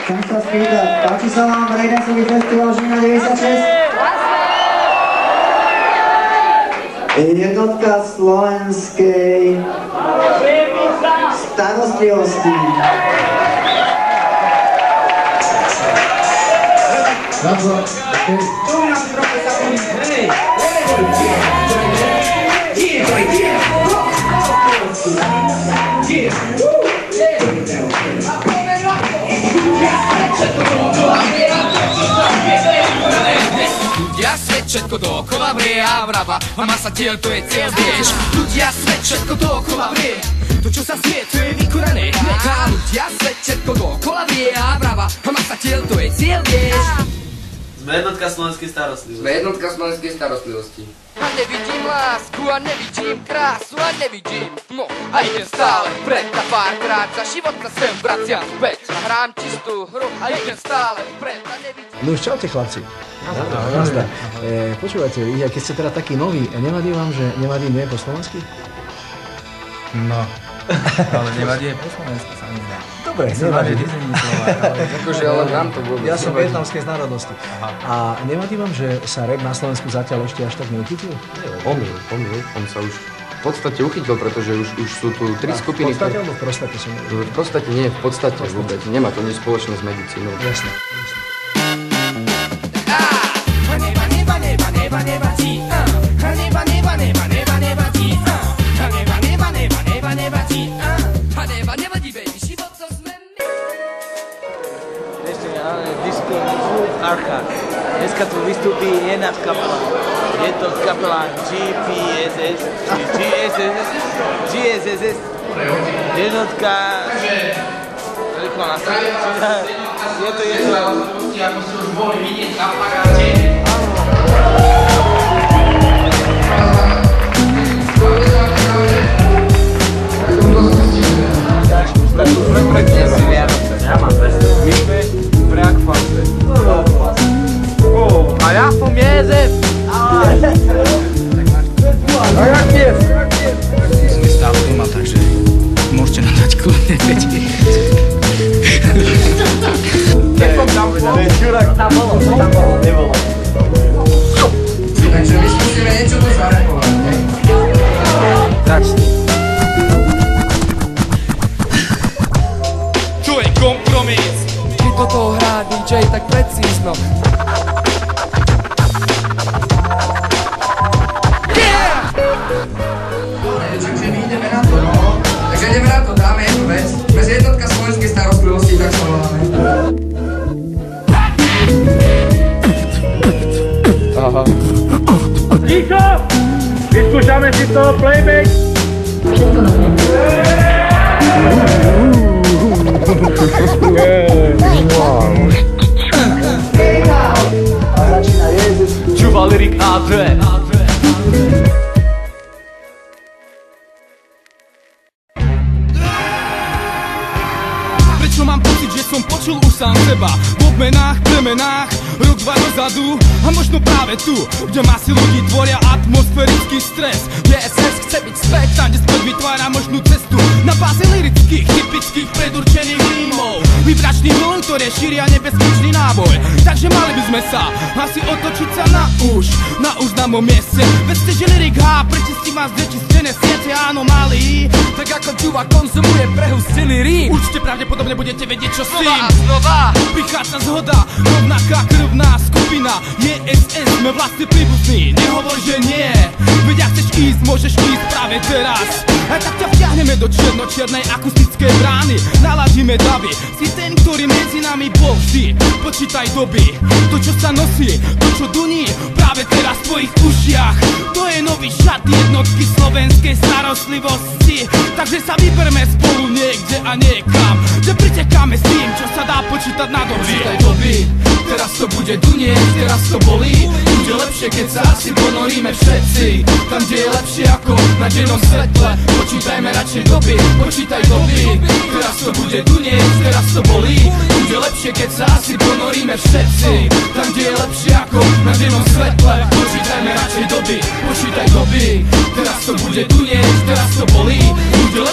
Chcem sa spýtať, páči sa vám breakdanceový festival Žilina 96? Jednotka slovenskej starostlivosti. Ľudia svet všetko dookola vrie a vrava a masa tiel to je cieľ, vieš. Ľudia svet všetko dookola vrie, to čo sa smie to je vykonané hneď. A ľudia svet všetko dookola vrie a vrava a masa tiel to je cieľ, vieš. Sme jednotka slovenskej starostlivosti. Sme jednotka slovenskej starostlivosti. A nevidím lásku a nevidím krásu a nevidím tmu. A idem stále vpred a párkrát za život sa sem vraciam späť. A hrám čistú hru a idem stále vpred a nevidím. No už čaute chlapci. Nazdar. Počúvajte, keď ste teda takí noví, nevadí vám, že nevadí nie po slovensky? No, ale nevadí aj po slovensky sa mi zdá. Dobre, nevadí. Akože ale nám to vôbec. Ja som vietnamskej národnosti. A nevadí vám, že sa rap na Slovensku zatiaľ ešte až tak neuchytil? Pomýl. On sa už v podstate uchytil, pretože už sú tu 3 skupiny. V podstate alebo v prostate som neviem? V podstate nie, v podstate vôbec. Nemá to nič spoločné s medicínou. Jasné. Archa. Dneska tu vystúpi jedna kapela. Je to kapela GSSS. Jednotka... Rýchlo nastaviť. Je to jednotka... Ako ste už boli vidieť na plakáte. A ja som Jezef! A jak je? Sme stále doma, takže môžete nám dať kľudne vedieť. Nechom tam bolo. Tam bolo, nebolo. Takže my skúsime niečo tu zarepovať, hej? Začni. Čo je kompromis? Keď do toho hrá DJ tak precízno. Takže my ideme na to, no. Takže ideme na to, dáme jednu vec. Bez jednotka slovenskej starostlivosti, tak sa voláme. Aha. Ticho! Vyskúšame si z toho playback! A začína Jezus. Čuva lyrik A2. Prečo mám pocit, že som počul už sám seba v obmenách, premenách, rok, dva dozadu a možno práve tu, kde masy ľudí tvoria atmosférický stres. VSS chce byť späť, tam kde späť vytvára možnú cestu na báze lirických, typických, predurčených rímov. Vybračný vln, ktoré šíria nebezpečný náboj. Takže mali by sme sa asi otočiť sa na už známom mieste. Vedzte, že lirik H prečistí vás nečistené siete anomálií. Tak ako Čuva konzumuje prehustený rím, určite pravdepodobne budete vedieť, čo s tým. Znova prichádza zhoda, rovnaká krvná skupina. JSS, sme vlastne príbuzní, nehovor, že nie. Veď ak chceš ísť, môžeš ísť práve teraz. A tak ťa vťahneme do čierno-čiernej akustickej brány. Naladíme davy, si ten, ktorý medzi nami bol vždy. Počítaj doby, to čo sa nosí, to čo duní práve teraz v tvojich ušiach. To je nový šat jednotky slovenskej starostlivosti. Takže sa vyberme spolu niekde a niekam, kde pritekáme s tým, čo sa dá počítať na doby. Počítaj doby, teraz to bude dunieť, teraz to bolí. Bude lepšie, keď sa asi ponoríme všetci tam, kde je lepšie ako na dennom svetle. Počítajme radšej doby, počítaj doby. Teraz to bude dunieť, teraz to bolí. Bude lepšie, keď sa asi ponoríme všetci tam, kde je lepšie ako na dennom svetle. Počítajme radšej doby, počítaj doby. Teraz to bude dunieť, teraz to bolí. Bude lepšie,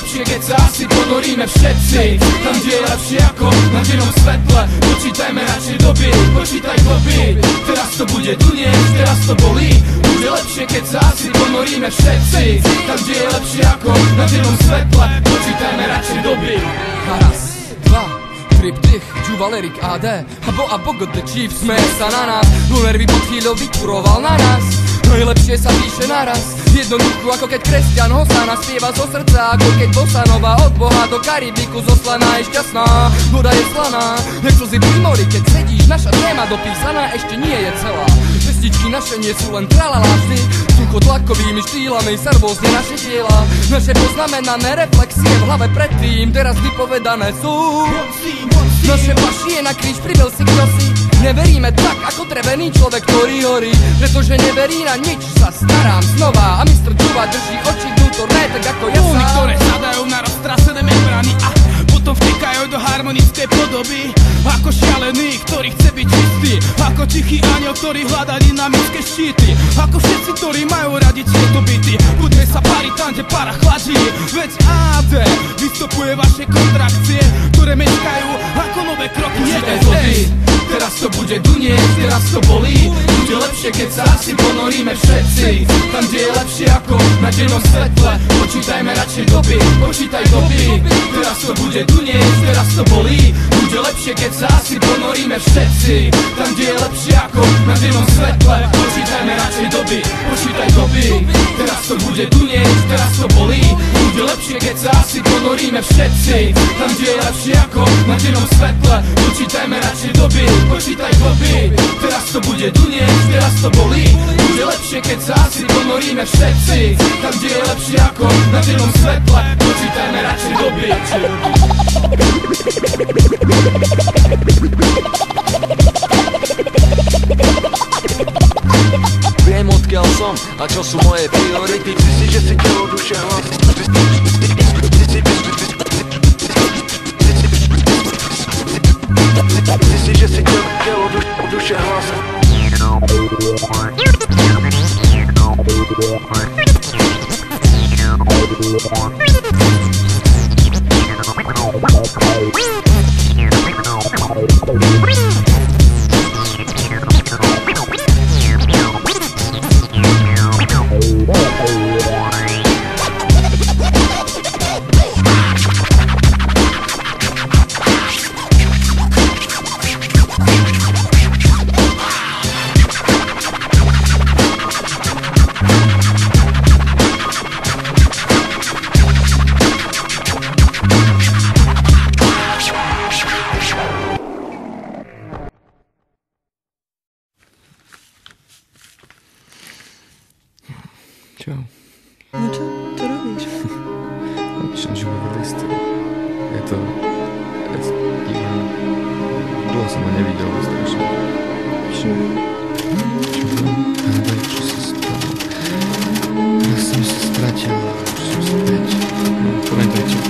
lepšie, keď sa asi ponoríme všetci. Tam, kde je lepšie ako na dennom svetle. Počítajme radšej doby, počítaj doby. Teraz to bude duniesť, teraz to bolí. Bude lepšie, keď sa asi ponoríme všetci. Tam, kde je lepšie ako na dennom svetle. Počítajme radšej doby. Raz, dva, triptych, Juvalerik AD a Bogot the Chief, smeje sa na nás. Lunervy pod chvíľou vykuroval na nás. Najlepšie sa píše naraz, jednoducho ako keď kresťan Hosana spieva zo srdca, ako keď bosanova od Boha do Karibiku zoslaná je šťastná. Voda je slaná, jak slzy pri mori, keď sedíš, naša téma dopísaná ešte nie je celá. Pesničky naše nie sú len tralala vždy, suchotlakovými štýlami sa rôzne naše diela. Naše poznamenané reflexie v hlave predtým teraz vypovedané sú. Naše pašie na kríž pribil si kdosi. Neveríme tak ako drevený človek, ktorý horí, pretože neverí na nič, sa starám znova. A mistr Juva drží oči vnútorné, tak ako ja sám. Múny, ktoré zadajú na roztrasené membrany a potom vtekajú do harmonickej podoby. Ako šialený, ktorý chce byť čistý, ako tichý aniel, ktorý hľadá dynamické štíty. Ako všetci, ktorí majú radi tieto byty. Buďme sa pari tam, kde para chladí. Veď AD vystupuje vaše kontrakcie, ktoré meškajú ako nové kroky. Teraz to bude dunieť, teraz to bolí. Bude lepšie, keď sa asi ponoríme všetci. Tam, kde je lepšie ako na dennom svetle. Počítajme radšej doby, počítaj doby. Teraz to bude dunieť, teraz to bolí. Bude lepšie, keď sa asi ponoríme všetci. Tam, kde je lepšie ako na dennom svetle. Počítajme radšej doby, počítaj doby. Teraz to bude dunieť, teraz to bolí. Bude lepšie, keď sa asi ponoríme všetci. Tam, kde je lepšie ako na dennom svetle. Počítajme radšej doby, počítaj doby. Teraz to bude dunieť, teraz to bolí. Bude lepšie, keď sa asi ponoríme všetci. Tam, kde je lepšie ako na dennom svetle. Počítajme radšej doby. Viem, odkiaľ som a čo sú moje priority. Ty si, že si telo, duše, hlas. Ty si, že si telo, duše, hlas. Čau. No čo robíš? Napíšem životný list. Je to divné. Dlho som ho nevidel, strašne. Čo? Hádaj, čo sa stalo? Ja som sa stratil. Už som späť. No, poviem to čo.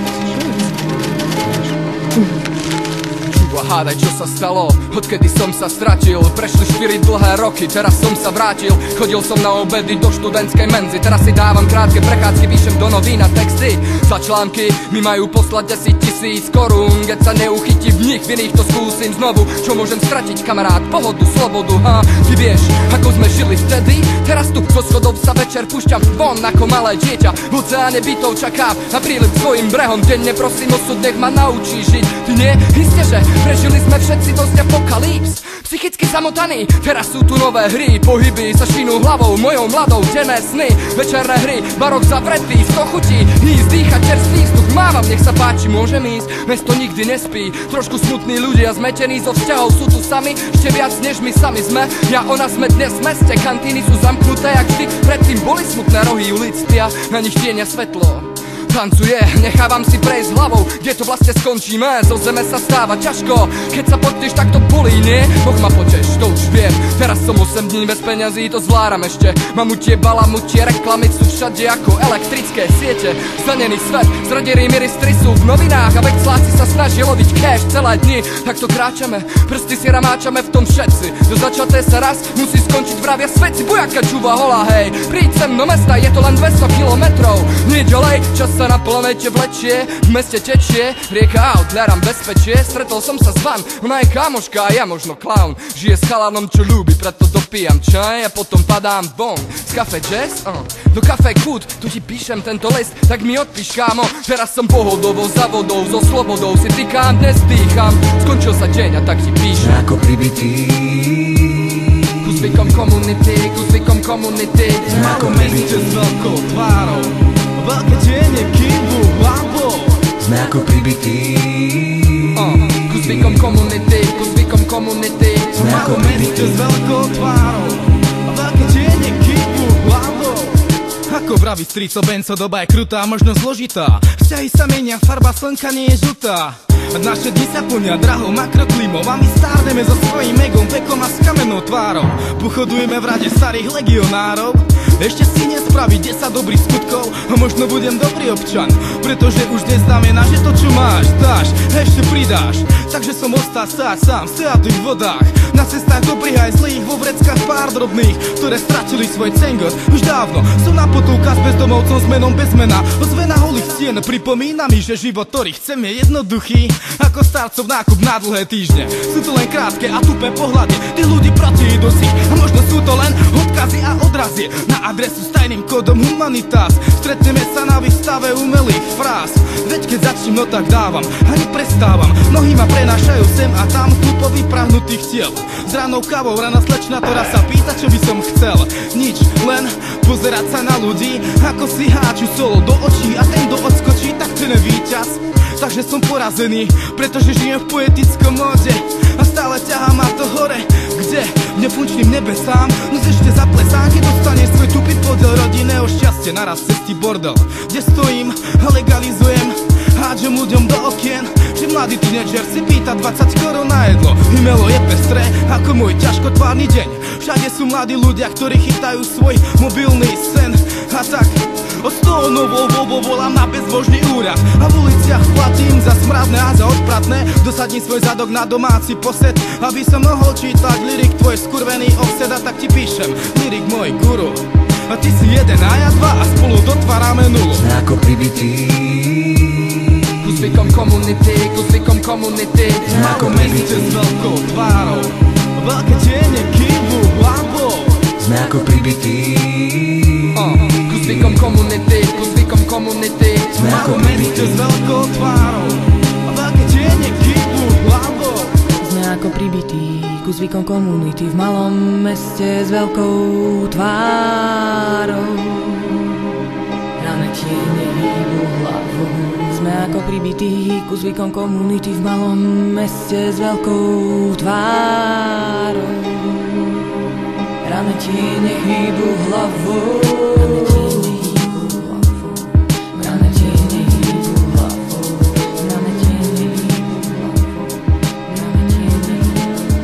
Hádaj, čo sa stalo, odkedy som sa stratil. Prešli 4 dlhé roky, teraz som sa vrátil. Chodil som na obedy do študentskej menzy. Teraz si dávam krátke prechádzky, píšem do novín a texty. Za články mi majú poslať 10 000 korún. Keď sa neuchytí v nich, v iných to skúsim znovu. Čo môžem stratiť, kamarát? Pohodu, slobodu, ha? Ty vieš, ako sme žili vtedy? Teraz tu zo schodov sa večer púšťam von ako malé dieťa. V oceáne bytov čakám na príliv svojim brehom. Denne prosím osud, nech ma naučí žiť. Ty nie? Isté, že prežili sme všetci dosť apokalyps. Psychicky zamotaní, teraz sú tu nové hry. Pohyby sa šinú hlavou, mojou mladou, denné sny. Večerné hry, barok zavretý, v to chutí. Hnízd, dýchať čerstvý vzduch, mávam, nech sa páči, môžem ísť. Mesto nikdy nespí, trošku smutní ľudia, zmetení zo vzťahov sú tu sami. Ešte viac než my sami sme, ja ona sme dnes v meste. Kantíny sú zamknuté, jak vždy, predtým boli smutné rohy ulic, spia, na nich tienia svetlo. Tancuje, nechávam si prejsť hlavou, kde to vlastne skončíme. Zo zeme sa stáva ťažko, keď sa potneš, tak to bolí, nie? Boh ma počeš, to už viem. Teraz som 8 dní bez peňazí, to zvláram ešte. Mamutie, balamutie, reklamy sú všade ako elektrické siete. Zdanený svet, zradení ministri sú v novinách a vexláci sa snažia loviť cash celé dni. Takto kráčame, prsty si ramáčame v tom všetci. To začaté sa raz musí skončiť, vravia svedci. Bujaka Juva holá, hej, príď sem do mesta, je to len 200 kilometrov. Nie ďalej, čas sa sa na planete vlečie, v meste tečie rieka aut, hľadám bezpečie. Stretol som sa s Van, ona je kamoška a ja možno klaun. Žije s chalanom, čo ľúbi, preto dopijam čaj a potom padám von z Café Jazz, do Café Kút. Tu ti píšem tento list, tak mi odpíš, kámo. Teraz som pohodovo, za vodou, so slobodou si tykám, dnes dýcham. Skončil sa deň a tak ti píšem. Ako pribitý, ku zvykom komunity, ku zvykom komunity. Ako meste s veľkou tvárou, veľké tiene kývu hlavou. Sme ako pribití, ku zvykom komunity, ku zvykom komunity. sme ako Meste s pribití. veľkou tvárou, veľké tiene kývu hlavou. Ako vraví strico Benco, doba je krutá, možno zložitá. Vzťahy sa menia, farba slnka nie je žltá. Naše dni sa plnia drahou makroklímou a my stárneme so svojím egom, vekom a s kamennou tvárou. Pochodujeme v rade starých legionárov. Ešte si nespraví 10 dobrých skutkov a možno budem dobrý občan, pretože už dnes znamená, že to čo máš, dáš, ešte pridáš. Takže som ostal stáť sám v stojatých vodách, na cestách dobrých aj zlých, vo vreckách pár drobných, ktoré stratili svoj cengot. Už dávno som na potulkách s bezdomovcom s menom bez mena. Ozvena holých stien pripomína mi, že život, ktorý chcem, je jednoduchý ako starcov nákup na dlhé týždne. Sú to len krátke a tupé pohľady tých ľudí proti idúcich, a možno sú to len odkazy a odrazy na adresu s tajným kódom Humanitas. Stretneme sa na výstave umelých fráz. Veď keď začnem, no tak dávam, ani prestávam. Nohy ma prenášajú sem a tam tupo vyprahnutých tiel. S ranou kávou rána slečna, ktorá sa pýta, čo by som chcel. Nič, len pozerať sa na ľudí, ako si háču solo do očí a ten, kto odskočí, tak ten je víťaz. Takže som porazený, pretože žijem v poetickom móde a stále ťahá ma to hore, kde v nefunčným nebesám. No ešte zaplesám, keď dostane svoj tupý podiel rodinného šťastie. Naraz cestí bordel, kde stojím a legalizujem, hádžem ľuďom do okien, že mladý tínedžer si pýta 20 korún na jedlo. Hymelo je pestré ako môj ťažkotvárny deň. Všade sú mladí ľudia, ktorí chytajú svoj mobilný sen. A tak od toho novou voľbou volám na bezbožný úrad a v uliciach platím za smradné a za odpratné. Dosadím svoj zadok na domáci posed, aby som mohol čítať lirik tvoj skurvený offset. A tak ti píšem lirik môj guru, a ty si jeden a ja dva a spolu dotvárame nulu. Sme ako pribití, Ku zvykom komunity, ku zvykom komunity. sme ako Meste s pribití, veľkou tvárou, veľké tiene kývu hlavou. sme ako pribití, Ku zvykom komunity, ku zvykom komunity. sme ako Meste pribití. s veľkou tvárou, veľké tiene kývu hlavou. Sme ako pribití ku zvykom komunity v malom meste s veľkou tvárou. Rané tiene hýbu hlavou. Sme ako pribití ku zvykom komunity v malom meste s veľkou tvárou. Rané tiene hýbu hlavou. Rané tiene hýbu hlavou. Rané tiene hýbu hlavou. Rané tiene hýbu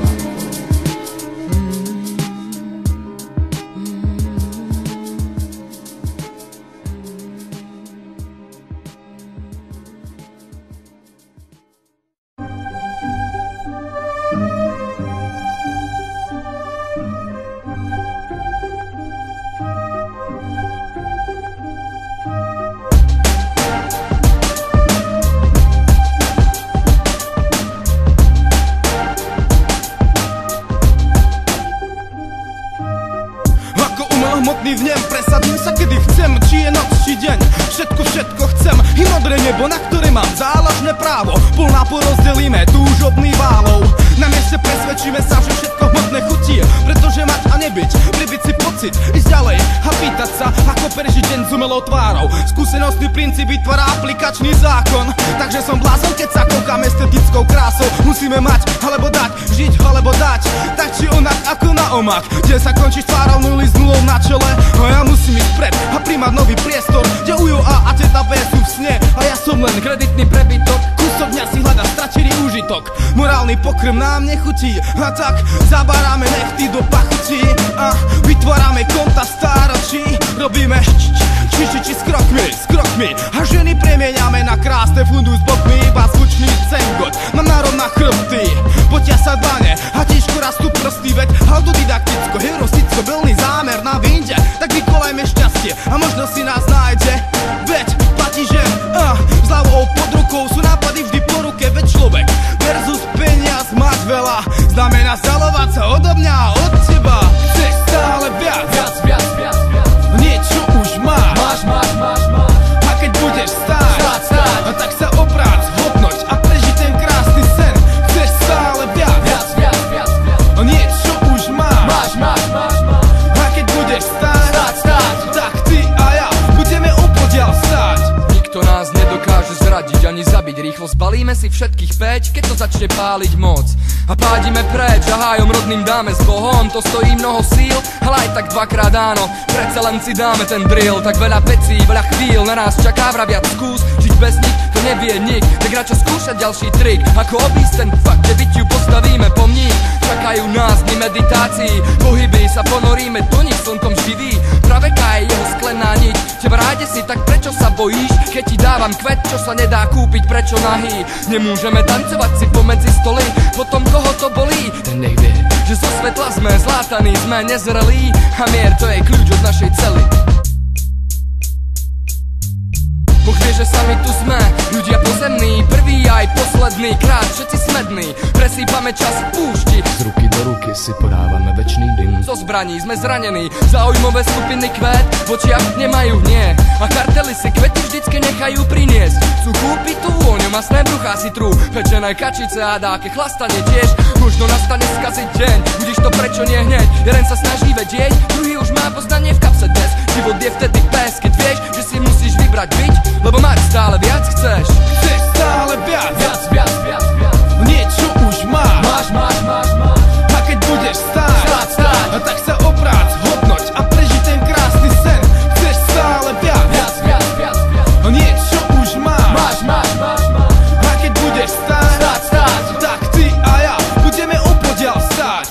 hmotný v nem, presadím sa kedy chcem, či je noc, či deň, všetko chcem. I modré nebo, na ktoré mám záložné právo, plná porozdelíme túžobný válov. Na mieste presvedčíme sa, že všetko hmotné chutí, pretože mať a nebyť, pribyť si pocit, ísť ďalej a pýtať sa, ako prežiť deň s umelou tvárou. Skúsenostný princíp vytvára aplikačný zákon, takže som blázon, keď sa koukám estetickou krásou. Musíme mať, alebo dať, žiť, alebo dať, tak či onak ako na omak, kde sa končí tvárou nuly s nulou na čele. A ja musím ísť pred a príjmať nový priestor, kde ujo A teta B sú v sne a ja som len kreditný prebytok. Kúsok dňa si hľadá stratený úžitok, morálny pokrm nám nechutí, a tak zabaráme nechty do pachutí a vytvárame konta stáročí. Robíme či s krokmi a ženy premieňame na krásne fundu s bokmi, iba zvučný cengot mám národ na chrbty, potia sa dlane a tížko rastú prsty, veď autodidakticko, heurosticko, veľný zámer na vinde, tak vykolajme šťastie a možno si nás nájde, veď platí, že veľa znamená zalovať sa odo mňa a od teba. Chceš stále viac, viac, viac, viac, viac. Niečo už máš, a keď budeš stáť, a tak sa obrác, hodnoť a prežiť ten krásny sen. Chceš stále viac, viac, viac, viac, viac. Niečo už máš, a keď budeš stáť, tak ty a ja budeme opodiaľ stáť. Nikto nás nedokáže zradiť ani zabiť. Rýchlo zbalíme si všetkých 5, keď to začne páliť moc. A pádime preč a hájom rodným dáme s Bohom. To stojí mnoho síl, ale aj tak dvakrát áno. Predsa len si dáme ten drill. Tak veľa vecí, veľa chvíľ na nás čaká, vraviac skús. Žiť bez nich, to nevie nik. Tak radšo skúšať ďalší trik. Ako obísť ten fakt, že bytiu postavíme pomník. Čakajú nás dni meditácií, pohyby, sa ponoríme do nich slnkom živý. Praveká je jeho sklená niť. Teba ráde si, tak prečo sa bojíš? Keď ti dávam kvet, čo sa nedá kúpiť, prečo nahý? Nemôžeme tancovať si pomedzi stoly, potom koho to bolí? Ten nech vie, že zo svetla sme zlátaní, sme nezrelí. A mier to je kľúč od našej cely. Boh vie, že sami tu sme, ľudia pozemní, prvý aj posledný krát, všetci smední, presýpame čas v púšti. Z ruky do ruky si podávame večný dym. Zo zbraní sme zranení, záujmové skupiny kvet v očiach nemajú nie. A kartely si kvety vždycky nechajú priniesť. Chcú kúpiť tú vôňu, masné bruchá si trú, pečené kačice a dáke chlastanie tiež. Možno nastane skaziť deň, budíš to prečo nie hneď. Jeden sa snaží vedieť, druhý už má poznanie v kapse dnes. Život je vtedy pes, keď vieš, že si musíš vybrať byť, lebo mať stále viac chceš. Chceš stále viac, viac, viac, viac, viac. Niečo už máš, a keď budeš stáť, a tak sa obrác, hodnoť a prežiť ten krásny sen. Chceš stále viac, viac, viac, viac, viac. Niečo už máš, a keď budeš stáť, tak ty a ja budeme opodiaľ stáť.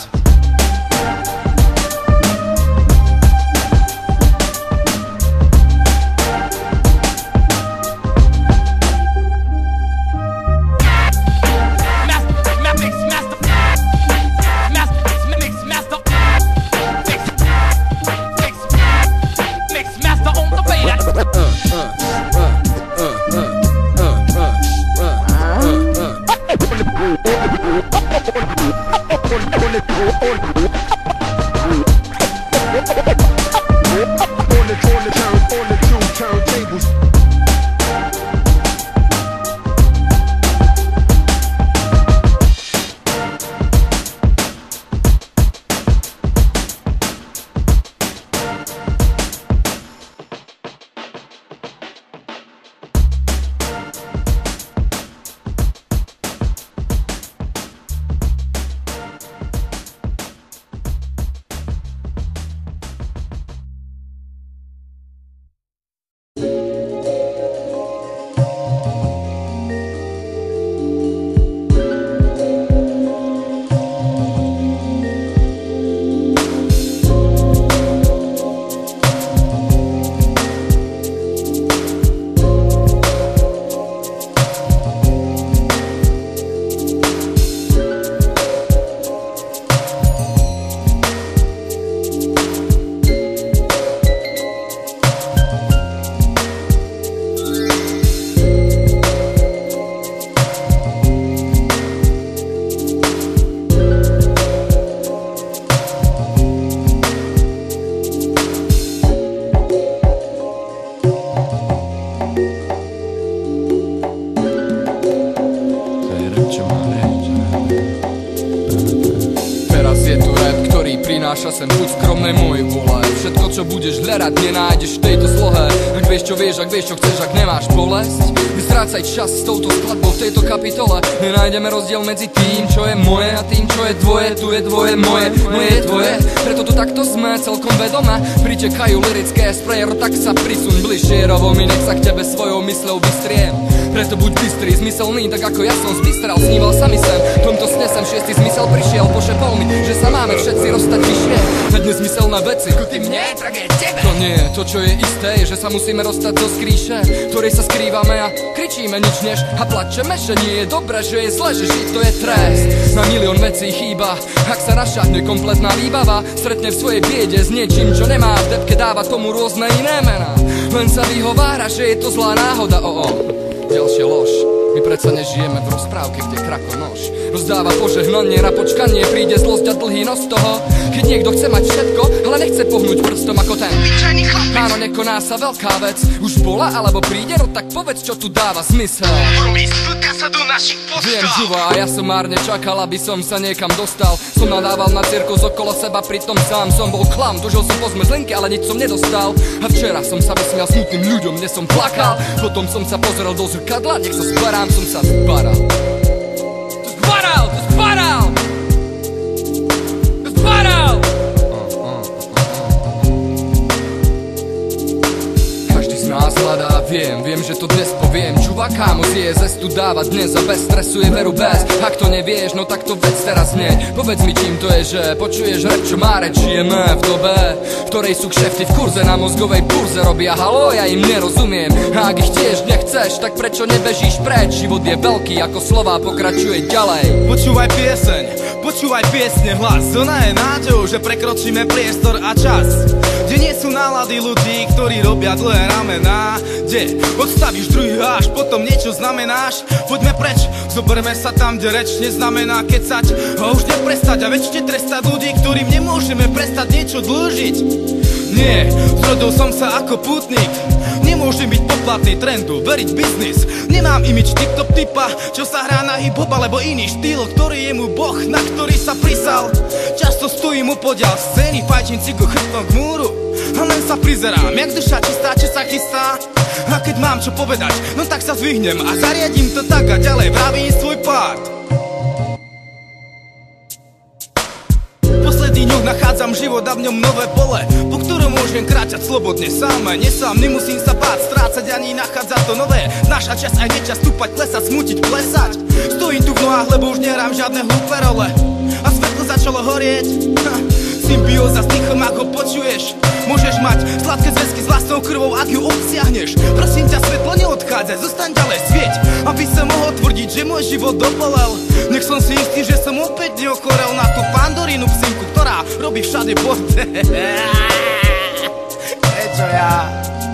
prináša sem buď skromné môj vole. Všetko čo budeš hľadať nenájdeš v tejto slohe. Ak vieš čo vieš, ak vieš čo chceš, ak nemáš bolesť, nestrácaj čas s touto skladbou v tejto kapitole. Nenájdeme rozdiel medzi tým čo je moje a tým čo je tvoje. Tu je tvoje, moje je tvoje. Preto tu takto sme celkom vedome. Pritekajú lirické sprejer, tak sa prisuň bližšie. Rovo mi nech sa k tebe svojou mysľou vystriem. Preto buď bystrý, zmyselný, tak ako ja som zbystral. Sníval sa mi sen, v tomto sne sem šiestý zmysel prišiel. Pošepol mi, že sa máme všetci rozstať vyššie. Veď nezmyselné veci, ako ty mne, tak je tebe. To nie, to čo je isté, je, že sa musíme rozstať zo skríše, ktorej sa skrývame a kričíme nič než a plačeme, že nie je dobré, že je zle, že žiť to je trest. Na milión vecí chýba, ak sa naša nekompletná výbava stretne v svojej biede s niečím, čo nemá v depke, dáva tomu rôzne iné mená. Len sa vyhovára, že je to zlá náhoda, ďalšia lož. My predsa nežijeme v rozprávke, kde krakonoš rozdáva požehnanie, na počkanie príde zlosť a dlhý nos toho. Keď niekto chce mať všetko, ale nechce pohnúť prstom ako ten áno, nekoná sa veľká vec. Už bola alebo príde, no tak povedz, čo tu dáva zmysel. Viem, žuva, a ja som márne čakal, aby som sa niekam dostal. Som nadával na cirkus okolo seba, pritom sám som bol klam. Tužil som po zmrzlinke, ale nič som nedostal. A včera som sa vysmial smutným ľuďom, dnes som plakal. Potom som sa pozrel do zrkadla, nech sa zbarám, som sa zbaral. Viem, že to dnes poviem. Čuva, kámo, z tu dáva dnes a bez stresu je veru bez. Ak to nevieš, no tak to vedz teraz hneď. Povedz mi, čím to je, že počuješ rap, čo má reč. Žijeme v dobe, v ktorej sú kšefty v kurze, na mozgovej burze robia halo, ja im nerozumiem. A ak ich tiež nechceš, tak prečo nebežíš preč? Život je veľký, ako slova pokračuje ďalej. Počúvaj pieseň, počúvaj piesne, hlas. Ona je nádejou, že prekročíme priestor a čas. Kde nie sú nálady ľudí, ktorí robia dlhé ramená. Kde odstavíš druhý až potom niečo znamenáš. Poďme preč, zoberme sa tam, kde reč neznamená kecať a už neprestať a väčšine trestať ľudí, ktorým nemôžeme prestať niečo dlžiť. Nie, zrodil som sa ako pútnik. Nemôžem byť poplatný trendu, veriť biznis. Nemám imič TikTok typa, čo sa hrá na hip-hop alebo iný štýl, ktorý je mu boh, na ktorý sa prisal. Často stojím upodiaľ scény, fajčím cigu chrbtom k múru a len sa prizerám, jak duša čistá, čo sa chystá. A keď mám čo povedať, no tak sa zvihnem a zariadím to tak a ďalej vravím svoj part. Dňoch nachádzam život a v ňom nové pole, po ktorom môžem kráčať slobodne sám. Aj nesám, nemusím sa báť, strácať ani nachádzať to nové. Naša čas aj nečas stúpať, klesať, smútiť, plesať. Stojím tu v nohách, lebo už nehrám žiadne hlúpe role. A svetlo začalo horieť. Symbióza s dýchom, ako počuješ. Môžeš mať sladké zväzky s vlastnou krvou, ak ju obsiahneš. Prosím ťa, svetlo neodchádzaj, zostaň ďalej, svieť, aby sa mohol tvrdiť, že môj život dopolel. Nech som si istý, že som opäť neochorel na tú Pandorínu psinku, ktorá robí všade bordel. Čo ja?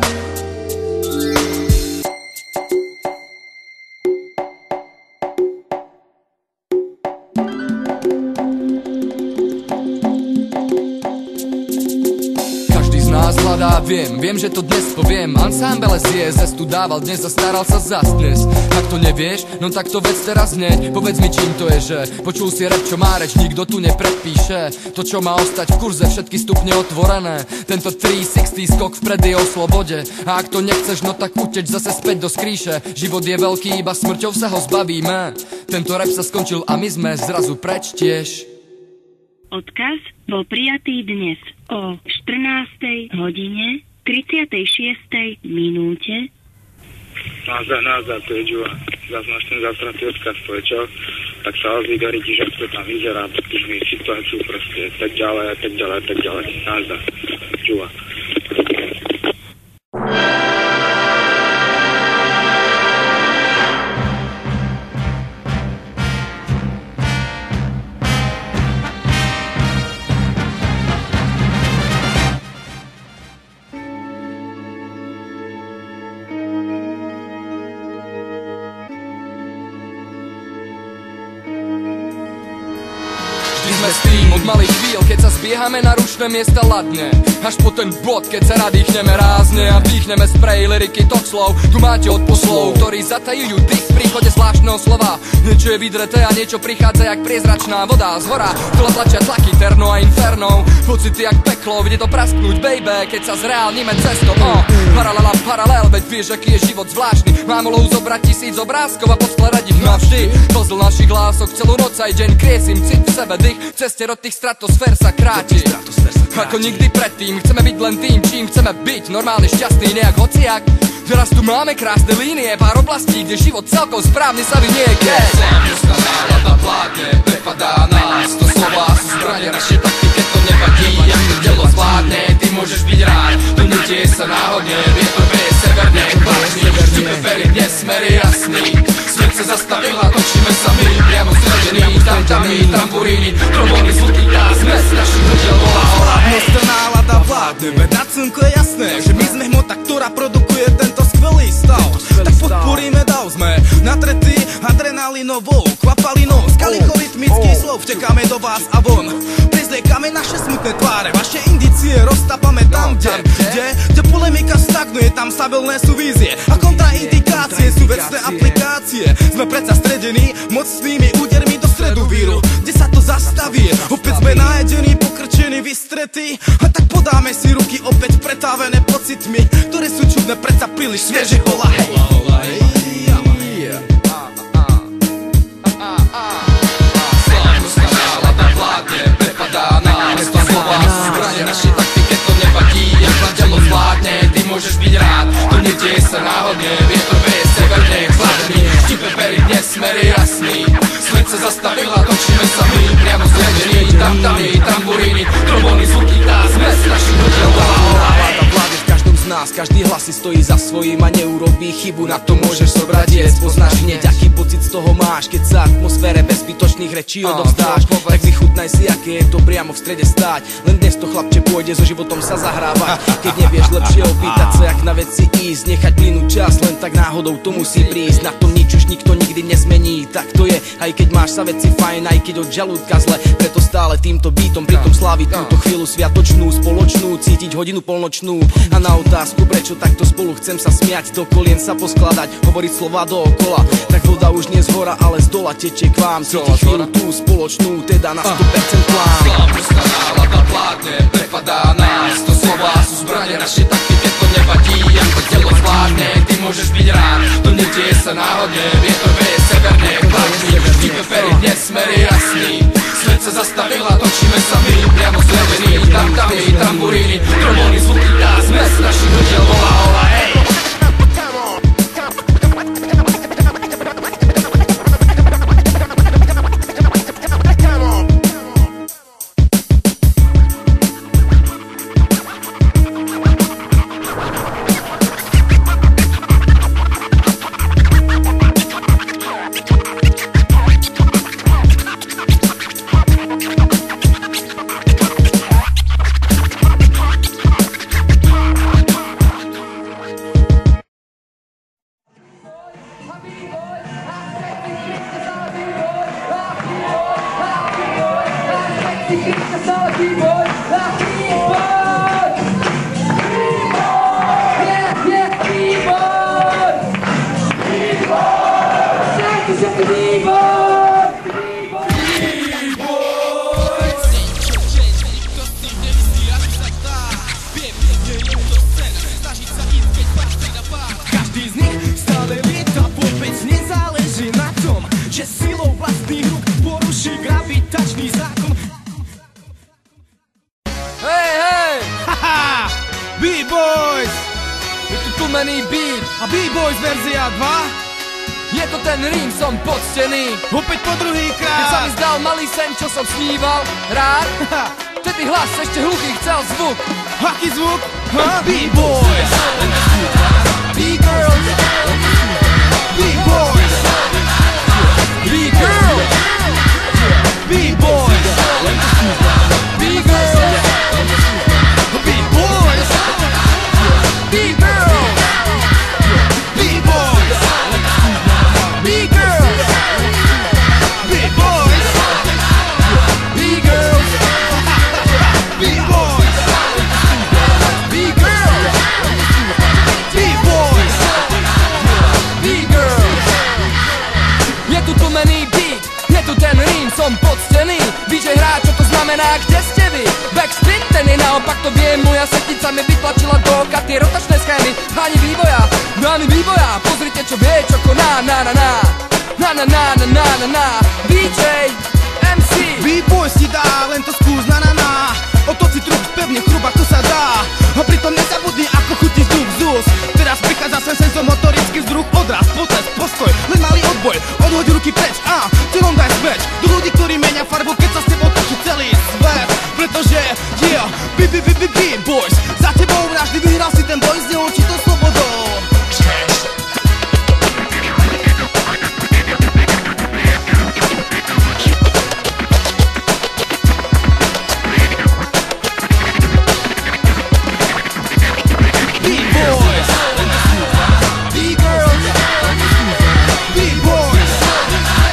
Viem, že to dnes poviem. Ansámbele z tu dával dnes a staral sa zas dnes. Ak to nevieš, no tak to vec teraz hneď. Povedz mi, čím to je, že počul si rap, čo má reč, nikto tu nepredpíše. To, čo má ostať v kurze, všetky stupne otvorené. Tento 360 skok vpred je o slobode. A ak to nechceš, no tak uteč zase späť do skríše. Život je veľký, iba smrťou sa ho zbavíme. Tento rap sa skončil a my sme zrazu preč tiež. Odkaz bol prijatý dnes o 14. hodine 36. minúte. Nazdar, to je Džuva. Zas máš ten zasratý odkaz, to je čo? Tak sa ozví do ryti, že to tam vyzerá, pretože mi situáciu proste tak ďalej. Nazdar, Džuva. Sme s tým od malých chvíľ, keď sa zbiehame na rušné miesta ladne. Až po ten bod, keď sa nadýchneme rázne a vdýchneme sprej, lyriky, tok slov. Tu máte od poslov, ktorí zatajujú dých v príchode zvláštneho slova. Niečo je vydreté a niečo prichádza jak priezračná voda z hora. Kola tlačia tlaky, terno a inferno. Pocity jak peklo, vidie to prasknúť, baby, keď sa zreálnime cesto. Paralel, veď vieš, aký je život zvláštny. Mám úlohu zobrať 1000 obrázkov a poskladať ich navždy. Pozl našich hlások celú noc aj deň kriesim, cít v sebe dých. V ceste do tých stratosfér sa kráti. Ako nikdy predtým, chceme byť len tým, čím chceme byť. Normálne šťastný, nejak hociak. Teraz tu máme krásne línie, pár oblastí, kde život celkom správne sa vynie. Samostná nálada vládne, prepadá nás. To slova sú zbrane, naše taktiky, to nevadí. Jak to telo zvládne, ty môžeš byť rád. To nedieje sa náhodne, vietor veje severne. Vážne, vždy veriť, dnes smer je jasný. Svet sa zastavil a točíme sami. Priamo zradený, tamtami, tamburíny. Trombóny, zvuky, gás, mes našich hodiel volá. Samostná nálada vládne, veď na slnko je jasné, že my sme hmota, ktorá produkuje tento skvelý stav. Tak podporíme dav, sme natretí adrenalinovou, kvapalinou, skalichorytmických slov, vtekáme do vás a von. Prezliekame naše smutné tváre, vaše indície roztapame tam, kde polemika stagnuje, tam stabilné sú vízie a kontraindikácie sú vecné aplikácie. Sme predsa stredení mocnými údermi do stredu víru, kde sa to zastaví. Opäť sme najedení, pokrčení, vystretí, a tak podáme si ruky opäť pretávené pocitmi, ktoré sú čudné, predsa príliš svieže. Hola hej, hola hej. Slávnostná nálada vládne, prepadá nás to slova, zbrane naše taktike, to nevadí, jak na telo zvládne. Ty môžeš byť rád, to nedieje sa náhodne, vietor veje severne, chladný, štipe pery, dnes smer je jasný. Svet sa zastavila, točíme sa my, priamo zvedení, tamtami, tamburíny, trombóny, zvuky, tá zmes našich hodiel. Nálada vládne v každom z nás, každý hlas si stojí za svojím a neurobí chybu, na to môžeš zobrať jesť, poznáš hneď, aký pocit z toho máš, keď sa atmosfére bez zbytočných rečí odovzdáš. Tak vychutnaj si, aké je to priamo v strede stáť, len dnes to chlapče pôjde so životom sa zahrávať. Keď nevieš, lepšie opýtať sa, jak na veci ísť, nechať plynúť čas, len tak náhodou to musí prísť. Na tom nič už nikto nikdy nezmení, tak to je, aj keď máš sa veci fajn, aj keď od žalúdka zle, preto stále týmto beatom pritom sláviť túto chvíľu sviatočnú, spoločnú, cítiť hodinu polnočnú. A na otázku, prečo takto spolu chcem sa smiať, do kolien sa poskladať, hovoriť slova dookola, tak voda už nie z hora, ale z dola tečie k vám, cítiť chvíľu tú spoločnú, teda na 100% plán. Slávnostná nálada vládne, prepadá nás to slova, sú zbrane naše taktike, to nevadí, jak to telo zvládne. Ty môžeš byť rád, to nedieje sa náhodne, vietor veje severne, chladný, štipe pery, dnes smer je jasný. Svet sa zastavila, točíme sa my, priamo zvedení, tamtami, tamburíny, trombóny, zvuky, tá zmes našich hodiel. Hola, hola, hej. B-Boys! Je tu tlmený beat a B-Boys verzia 2? Je to ten rým, som poctený. Opäť po druhýkrát. Keď sa mi zdal malý sen, čo som sníval rád. Vtedy hlas ešte hluchý chcel zvuk. Aký zvuk? B-Boys! B-Girls! B-Boys! B-Girls! B-Boys! B-Girls! B-Boys! B-Girls! B-Boys! B-Girls! B-Boys! B-Girls! B-Boys! B-Girls! B-Boys! B-Girls! Je tu tlmený beat, je tu ten rým, som poctený. DJ hrá, čo to znamená, kde ste vy? Backspin, ten je naopak, to viem. Moja setnica mi vytlačila do oka tie rotačné schémy. Páni vývoja, pozrite čo vie, čo koná. Na na na, na na na na na na na. DJ, MC B-Boys ti dá, len to skús na na na. Otoci trup pevne chrup ako sa dá. A pritom nezabudni ako chutí vzduch z úst. Teraz prichádza sem senzor motorický vzruch. Odraz, potles, postoj, len malý odboj. Odhoď ruky preč a telom daj späť do ľudí, ktorí menia farbu, keď sa s tebou točí celý svet. Pretože, yeah, B-Boys, za tebou vraždy, vyhral si ten boj s neurčitou slobodou. B-Boys! B-Girls! B-Boys!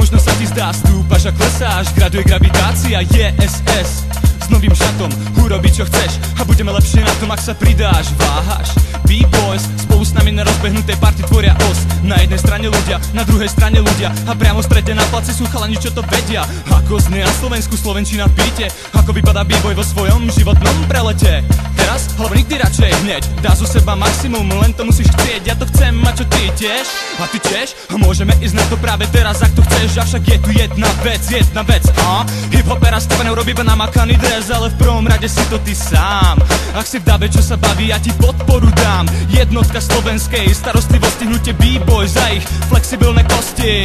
možno sa ti zdá, stúpaš a klesáš, graduje gravitácia, JSS. S novým šatom urobi čo chceš a budeme lepšie na tom, ak sa pridáš. Váhaš, B-boys spolu s nami na rozbehnutej party tvoria os. Na jednej strane ľudia, na druhej strane ľudia a priamo v strede na placi sú chalani, čo to vedia. Ako znie na Slovensku slovenčina v beate, ako vypadá B-boy vo svojom životnom prelete. Teraz, alebo nikdy radšej hneď, dá zo seba maximum, len to musíš chcieť. Ja to chcem, a čo ty tiež? A ty tiež? A môžeme ísť na to práve teraz, ak to chceš. Avšak je tu jedna vec, hip-hopera z teba neurobí iba namakaný dres, ale v prvom rade si to ty sám. Ak si v dave, čo sa baví, ja ti podporu dám. Jednotka slovenskej starostlivosti, hnutie B-boy za ich flexibilné kosti.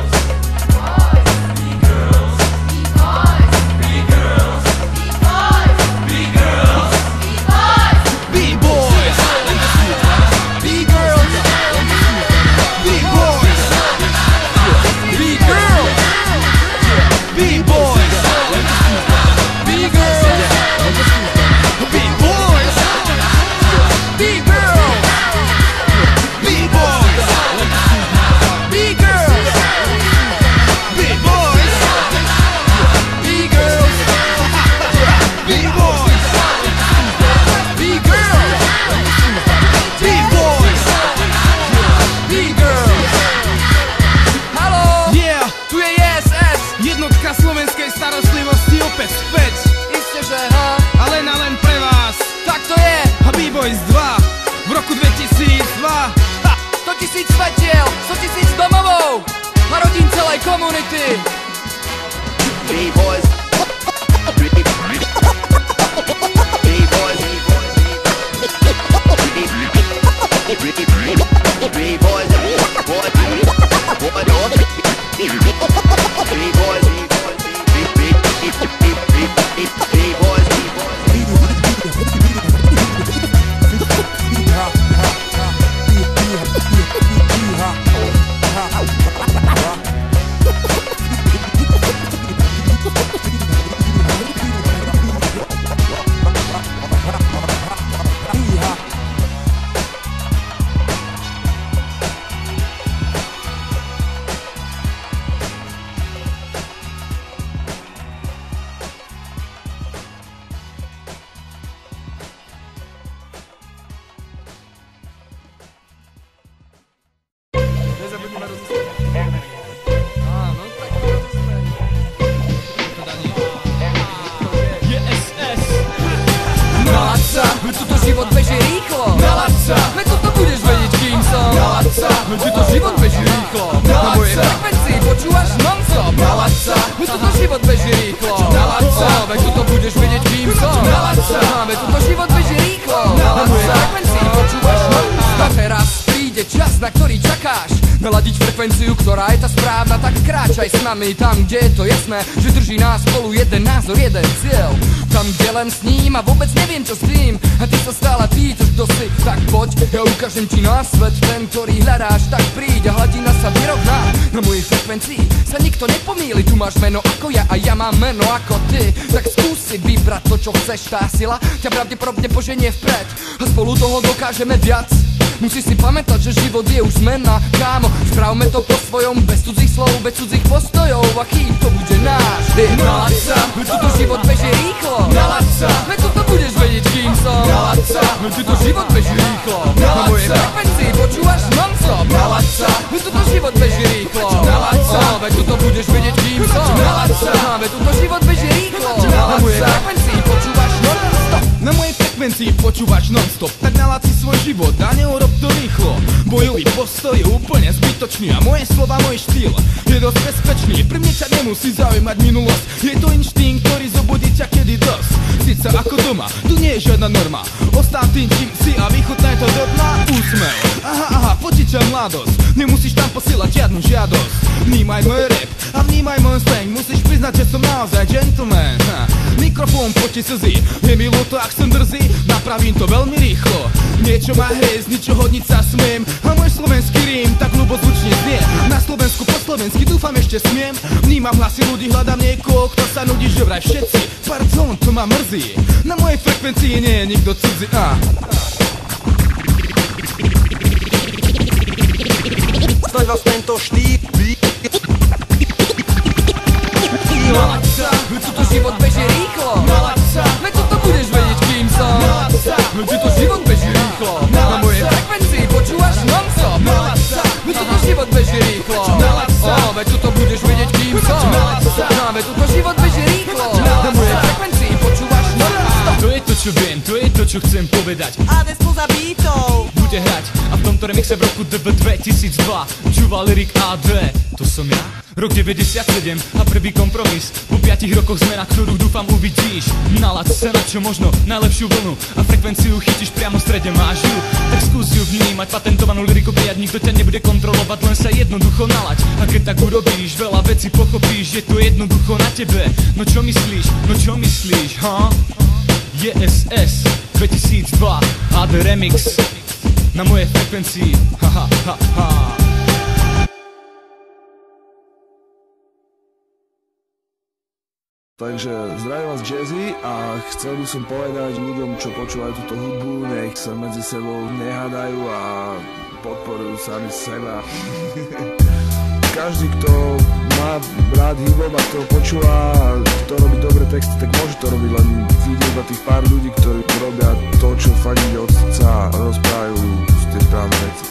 Komunity. B-boys. Ktorá je tá správna, tak kráčaj s nami tam, kde je to jasné, že drží nás spolu jeden názor, jeden cieľ. Tam, kde len sním a vôbec neviem, čo s tým. A ty sa stále pýtaš, kto si, tak poď, ja ukážem ti na svet. Ten, ktorý hľadáš, tak príď a hladina sa vyrovná. Na mojej frekvencii sa nikto nepomýli. Tu máš meno ako ja a ja mám meno ako ty. Tak skús si vybrať to, čo chceš, tá sila ťa pravdepodobne poženie vpred. A spolu toho dokážeme viac. Musíš si pamätať, že život je už zmena, kámo. Spravme to po svojom, bez cudzích slov, bez cudzích postojov. A kým to bude náš hit. Nalaď sa, tuto život beží rýchlo. Nalaď sa, tuto budeš vedieť, kým som. Nalaď sa, tuto život beží rýchlo. Na mojej frekvencii počúvaš non-stop. Nalaď sa, tuto život beží rýchlo. Nalaď sa, tuto budeš vedieť, kým som. Nalaď sa, tuto život beží rýchlo. Na mojej frekvencii počúvaš non-stop. Na mojej frekvencii počúvaš non-stop, tak nalaď si svoj život a neurob to rýchlo. Bojový postoj je úplne zbytočný a moje slova, môj štýl je dosť bezpečný. Pri mne ťa nemusí zaujímať minulosť, je to inštinkt, ktorý zobudí ťa kedy dosť. Cíť sa ako doma, tu nie je žiadna norma. Ostáv tým, čím si a vychutnaj to do dna. Úsmev, aha, potí ťa mladosť, nemusíš tam posielať žiadnu žiadosť. Vnímaj môj rap a vnímaj môj slang, musíš priznať, že som naozaj gentleman. Mikrofón potí slzy, je mi ľúto, ak som drzý, napravím to veľmi rýchlo. Niečo ma hrie, z ničoho nič sa smiem, a môj slovenský rím tak ľubozvučne znie. Na Slovensku po slovensky dúfam ešte smiem. Vnímam hlasy ľudí, hľadám niekoho, kto sa nudí, že vraj všetci. Pardon, to ma mrzí, na mojej frekvencii nie je nikto cudzí. Snaď vás tento štýl Práve túto život beží rýchlo. Na mojej frekvencii počúvaš non-stop. To je to, čo viem, to je to, čo chcem povedať. A dnesku za beatov bude hrať a v tomto remixe v roku 2002 čúva lyrik AD. To som ja? Rok 97 a prvý kompromis. Po 5 rokoch zmena, ktorú dúfam uvidíš. Nalaď sa na čo možno najlepšiu vlnu a frekvenciu chytíš priamo v strede, máš ju. Tak skús ju vnímať, patentovanú lyriku prijať, nikto ťa nebude kontrolovať, len sa jednoducho nalaď. A keď tak urobíš, veľa vecí pochopíš, je to jednoducho na tebe. No čo myslíš, ha? JSS 2002 AD Remix na mojej frekvencii, ha ha ha ha. Takže zdravím vás Jazzy a chcel by som povedať ľuďom, čo počúvajú túto hudbu, nech sa medzi sebou nehádajú a podporujú sami seba. Každý, kto má rád hip-hop a kto počúva a kto robí dobré texty, tak môže to robiť, len vidí iba tých pár ľudí, ktorí robia to, čo fakt ide od srdca a rozprávajú tie správne veci.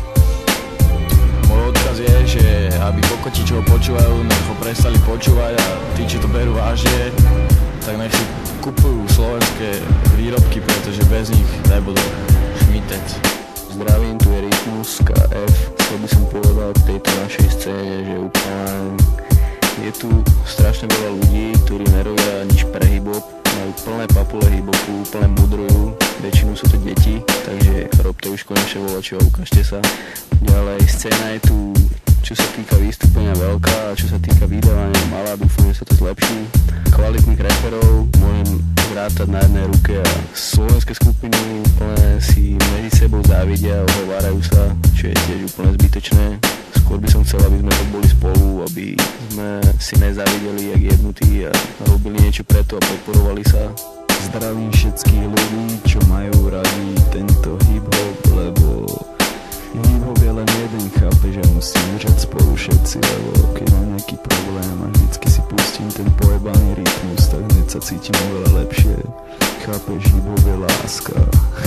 Môj odkaz je, že aby kokoti, čo ho počúvajú, nech ho prestali počúvať a tí, čo to berú vážne, tak nech si kupujú slovenské výrobky, pretože bez nich nebudú šmitec. Zdravím, tu je Rytmus KF. Chcel by som povedať k tejto našej scéne, že úplne je tu strašne veľa ľudí, ktorí nerobia nič pre hip-hop, majú plné papule hip-hopu, úplne mudrujú, väčšinu sú to deti, takže robte už konečne volačo a ukážte sa. Ďalej, scéna je tu, čo sa týka vystúpenia veľká a čo sa týka vydávania malá, dúfam, že sa to zlepší. Kvalitných raperov môžem vrátať na jednej ruke a slovenské skupiny úplne si medzi sebou závidia a ohovárajú sa, čo je tiež úplne zbytečné. Skôr by som chcel, aby sme to boli spolu, aby sme si nezávideli jak jednotí a robili niečo preto a podporovali sa. Zdravím všetkých ľudí, čo majú radi tento hip-hop, lebo hip-hop je len jeden, chápe, že musíme držať spolu všetci, lebo keď mám nejaký problém a vždycky si pustím ten pojebaný rytmus, tak hneď sa cítim oveľa lepšie. Chápeš, hip-hop je láska.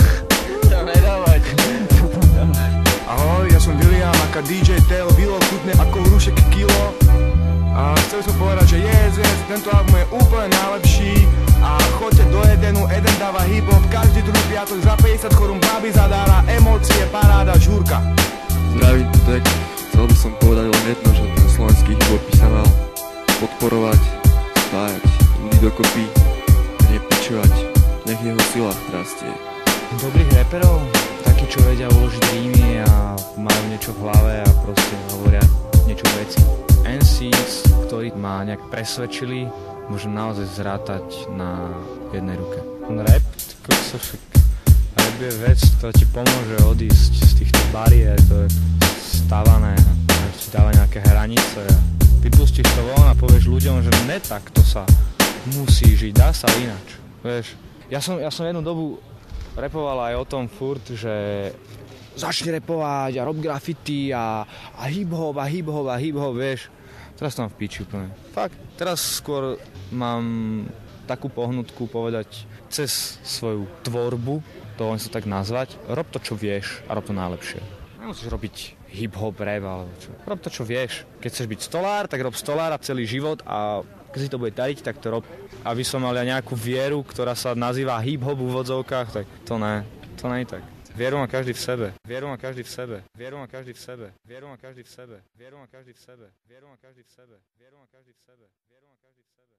Ahoj, ja som William, aká DJ Tail, Vilo, chutne ako hrušek kilo. A chcel som povedať, že yes, tento album je úplne najlepší. A choďte do Edenu, Eden dáva hip-hop, každý druhý piatok za 50 korún babi zadára, emócie, paráda, žúrka. Zdravím, tak chcel by som povedať len jedno, že ten slovenský hip-hop by sa mal podporovať, spájať ľudí dokopy, nepičovať, nech jeho sila rastie. Dobrých reperov, takí, čo vedia uložiť rímy a majú niečo v hlave a proste hovoria niečo veci. MCs, ktorí ma nejak presvedčili, môžem naozaj zrátať na jednej ruke. Rap, rap je vec, ktorá ti pomôže odísť z týchto bariér, to je stávané, ti dáva nejaké hranice. Vypustíš to von a povieš ľuďom, že ne takto sa musí žiť, dá sa ináč. Vieš, ja som jednu dobu repoval aj o tom furt, že začni repovať a rob graffiti a hip-hop, vieš. Teraz to mám v piči úplne. Fakt, teraz skôr mám takú pohnutku povedať cez svoju tvorbu, to len sa tak nazvať, rob to, čo vieš a rob to najlepšie. Nemusíš robiť hip-hop, rap, alebo čo. Rob to, čo vieš. Keď chceš byť stolár, tak rob stolára celý život a keď si to bude dariť, tak to rob. Aby som mal ja nejakú vieru, ktorá sa nazýva hip-hop v úvodzovkách, tak to ne je tak. Vieru má každý v sebe. Vieru má každý v sebe. Vieru má každý v sebe. Vieru má každý v sebe. Vieru má každý v sebe. Vieru má každý v sebe. Vieru má každý v sebe. Vieru má každý v sebe.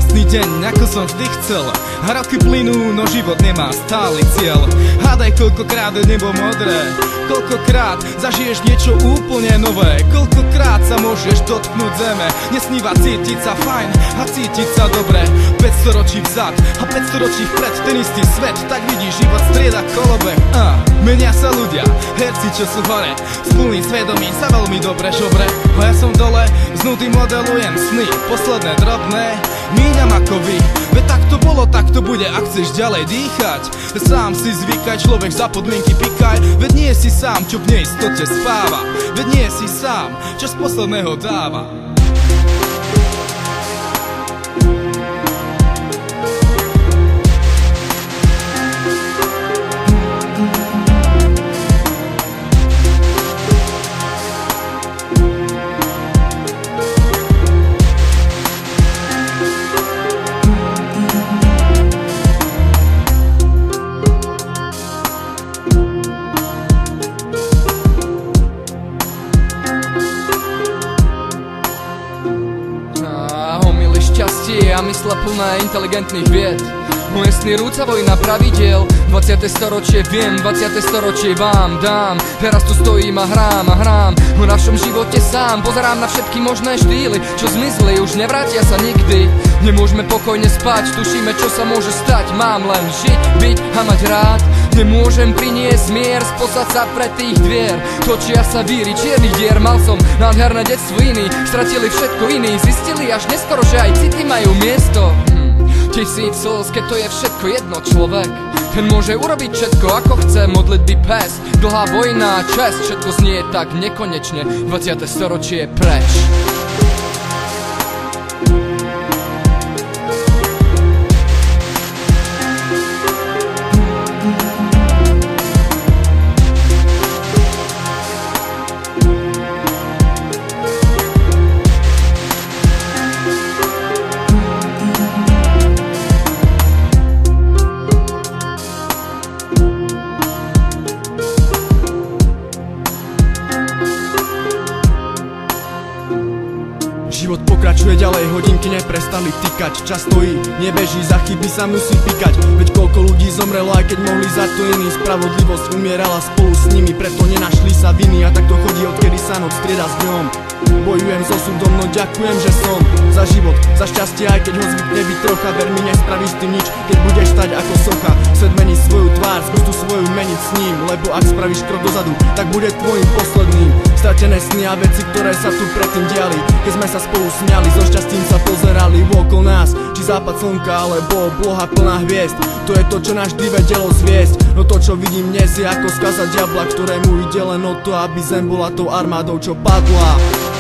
krásny deň, ako som vždy chcel. A roky plynú, no život nemá stály cieľ. Hádaj, koľkokrát je nebo modré, koľkokrát zažiješ niečo úplne nové, koľkokrát sa môžeš dotknúť zeme. Nesníva cítiť sa fajn a cítiť sa dobre. 500 ročí vzad a 500 ročí vpred, ten istý svet, tak vidíš, život strieda kolobeh. Menia sa ľudia, herci, čo sú hore, s plným svedomím sa veľmi dobre žobre. A ja som dole, znutý modelujem sny, posledné drobné, míňam ako vy. Veď tak to bolo, tak to bude, ak chceš ďalej dýchať. Sám si zvykaj, človek za podmienky pikaj. Veď nie si sám, čo v neistote spáva. Veď nie si sám, čo z posledného dáva. A mysle plné inteligentných vied. Moje sny rúca vojna pravidiel. 20. storočie viem, 20. storočie vám dám. Teraz tu stojím a hrám o našom živote sám. Pozerám na všetky možné štýly, čo zmizli, už nevrátia sa nikdy. Nemôžeme pokojne spať, tušíme, čo sa môže stať. Mám len žiť, byť a mať rád. Nemôžem priniesť mier, sposať sa pred tých dvier. Točia sa víry čiernych dier. Mal som nádherné detstvo iný, stratili všetko iný. Zistili až neskoro, že aj city majú miesto. Tisíc slz, keď to je všetko jedno, človek ten môže urobiť všetko ako chce. Modlitby pes, dlhá vojna, čest, všetko znie tak nekonečne. 20. storočie je preč. Život pokračuje ďalej, hodinky neprestali tikať. Čas stojí, nebeží, za chyby sa musí pikať. Veď koľko ľudí zomrelo, aj keď mohli za to iní. Spravodlivosť umierala spolu s nimi, preto nenašli sa viny. A tak to chodí, odkedy sa noc strieda s dňom. Bojujem s osudom, no ďakujem, že som za život, za šťastie, aj keď ho zvykne byť trocha. Ver mi, nespravíš ty nič, keď budeš stať ako socha. Svet mení svoju tvár, skús tú svoju meniť s ním. Lebo ak spravíš krok dozadu, tak bude tvojim posledným. Stratené sny a veci, ktoré sa tu predtým diali, keď sme sa spolu smiali, so šťastím sa pozerali okolo nás. Či západ slnka, alebo obloha plná hviezd, to je to, čo nás vždy vedelo zviesť. No to, čo vidím dnes, je ako skaza diabla, ktorému ide len o to, aby zem bola tou armádou, čo padla.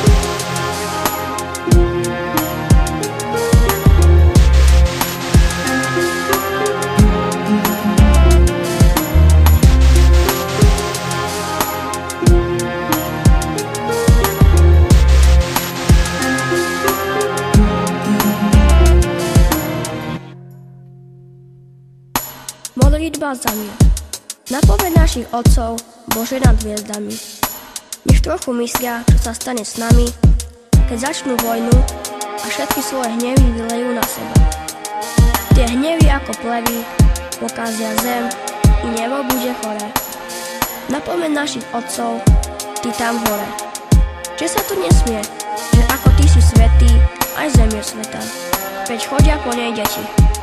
Modlitba za mier. Napoveď našich otcov, Bože nad hviezdami. Nech trochu myslia, čo sa stane s nami, keď začnú vojnu a všetky svoje hnevy vylejú na seba. Tie hnevy ako plevy pokazia zem i nebo bude choré. Napomeň našich otcov, ty tam hore. Že sa tu nesmie, že ako ty si svätý, aj zem je svätá. Veď chodia po nej deti.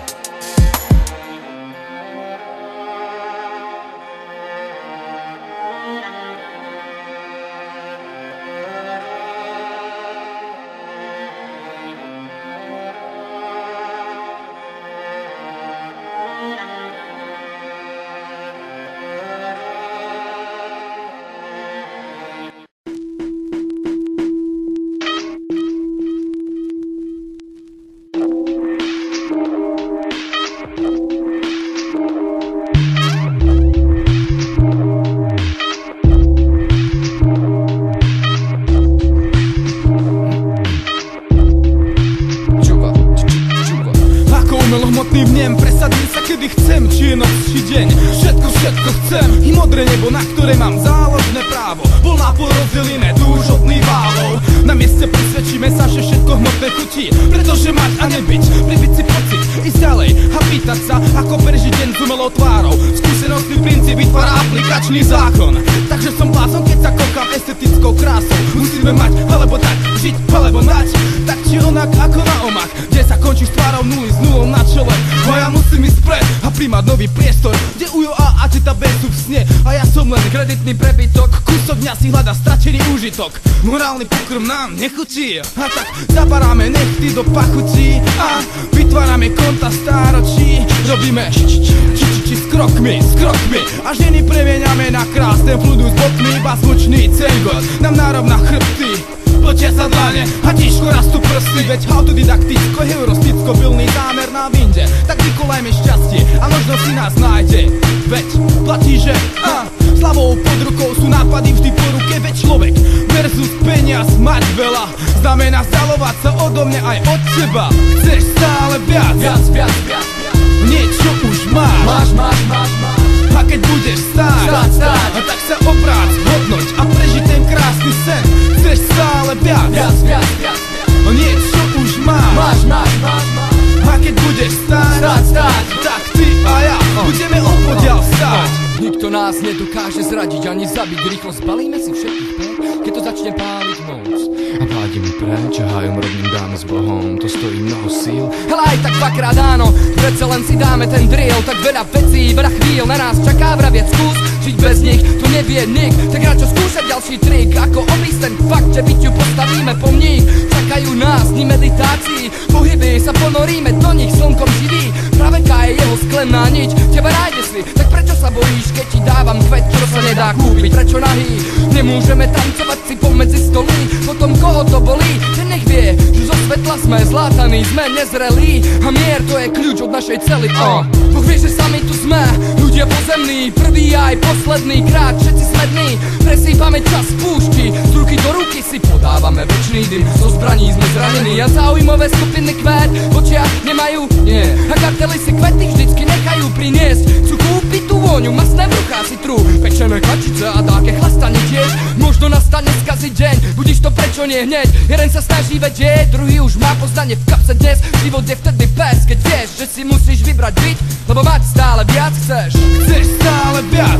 Vnem, presadím sa kedy chcem, či je noc, či deň. Všetko chcem, i modré nebo, na ktoré mám záložné právo. Voľná porozdelené túžobný válov. Na mieste presvedčíme sa, že všetko hmotné chutí, pretože mať a nebyť, prebyť si pýtať sa, ako prežiť deň s umelou tvárou. Skúsenostný princíp vytvára aplikačný zákon. Takže som blázon, keď sa kokám estetickou krásou. Musíme mať, alebo tak, žiť, alebo mať, tak či onak ako na omak, kde sa končí s tvárou nuly, s nulou na čele. No ja musím ísť pred a príjmať nový priestor, kde ujo a cita B sú v sne. A ja som len kreditný prebytok, kúsok dňa si hľada stratený úžitok. Morálny pokrm nám nechutí, a tak zabaráme nechty do pachutí a vytvárame konta stáročí. Robíme s krokmi a ženy premieňame na krásne flúdu s botmi. Iba zvučný cengot nám narovná chrbty, plčia sa dlane a tiško rastú prsty. Veď autodidakticko, heurosticko, pilný zámer na vinde. Tak vykolajme šťastie a možno si nás nájde. Veď platí, že slavou pod rukou sú nápady vždy po ruke. Veď človek versus peniaz mať veľa znamená vzdalovať sa odo mňa aj od seba. Chceš stále viac, niečo už máš. A keď budeš stáť, tak sa obrác, hodnoť a prežiť ten krásny sen. Chceš stále viac, niečo už máš. A keď budeš stáť, tak ty a ja budeme opodiaľ stáť. Nikto nás nedokáže zradiť ani zabiť. Rýchlo zbalíme si všetkých pek, keď to začne páliť moc. A pádime preč a hájom rodným dáme s Bohom. To stojí mnoho síl. Hele, aj tak dvakrát áno, predsa len si dáme ten drill. Tak veľa vecí, veľa chvíľ na nás čaká, vraviec skús žiť bez nich, to nevie nik. Tak radšo skúšať ďalší trik, ako obísť ten fakt, že byťu postavíme pomník. Čakajú nás dni meditácií, pohyby, sa ponoríme do nich slnkom živý. Praveká je jeho sklená niť, teba nájde si, tak prečo sa bojíš, keď ti dávam kvet, čo sa nedá kúpiť? Prečo nahý? Nemôžeme tancovať si pomedzi stolí, potom koho to bolí? Ten nech vie, že zo svetla sme zlátaní, sme nezrelí a mier to je kľúč od našej cely. Boh vie, že sami tu sme, ľudia pozemní, prvý aj posledný krát, všetci smední. Presýpame čas v púšti, z ruky do ruky si podávame večný dym, zo zbraní sme zranení a zaujímavé skupiny kvet v očiach nemajú, nie. A kartely si kvety vždycky nechajú priniesť, chcú kúpiť tú vôňu, masné bruchá si trú, pečené kačice a dáke chlastanie tiež. Možno nastane skaziť deň, budíš to prečo nie hneď. Jeden sa snaží vedieť, druhý už má poznanie v kapse dnes. Život je vtedy pes, keď vieš, že si musíš vybrať byť, lebo mať stále viac chceš. Chceš stále viac,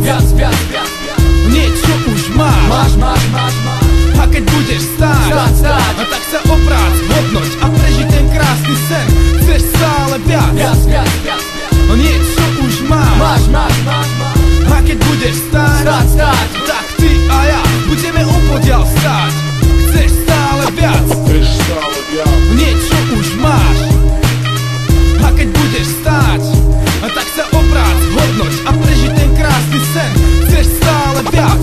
niečo už máš. A keď budeš stáť, tak sa obrác, hodnoť a prežiť ten krásny sen. Chceš stále viac, niečo už máš. A keď budeš stáť, tak ty a ja budeme opodiaľ stáť. Chceš stále viac, niečo už máš. A keď budeš stáť, tak sa obrác, hodnoť a prežiť ten krásny sen. Chceš stále viac,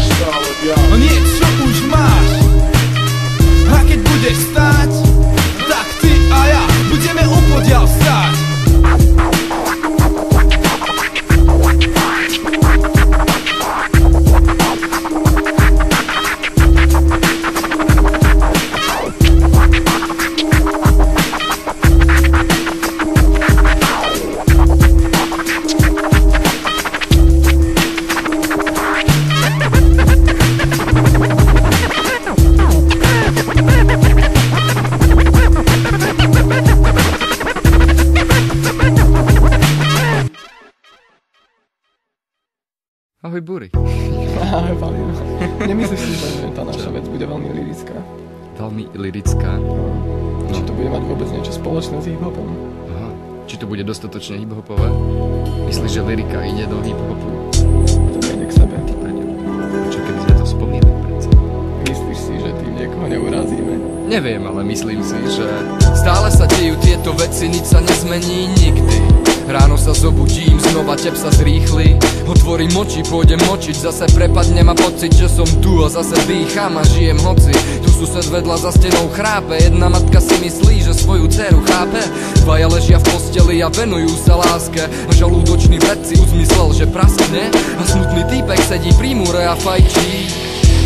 niečo už máš. A keď budeš stáť, tak ty a ja budeme opodiaľ stáť. Ahoj Buri. Ahoj Palino. Nemyslíš si, že tá naša vec bude veľmi lyrická? Veľmi lyrická? Či to bude mať vôbec niečo spoločné s hip-hopom? Aha. Či to bude dostatočne hip-hopové? Myslíš, že lyrika ide do hip-hopu? To nejde k sebe. Čo keby sme to spomínali predsa? Myslíš si, že tým niekoho neurazíme? Neviem, ale myslím si, že stále sa dejú tieto veci, nič sa nezmení nikdy. Ráno sa zobudím, znova tep sa zrýchli. Otvorím oči, pôjdem močiť, zase prepadnem a pocit, že som tu a zase dýcham a žijem hoci. Tu sused vedľa za stenou chrápe, jedna matka si myslí, že svoju dceru chápe. Dvaja ležia v posteli a venujú sa láske. Žalúdočný vred si uzmyslel, že praskne. A smutný týpek sedí pri múre a fajčí. A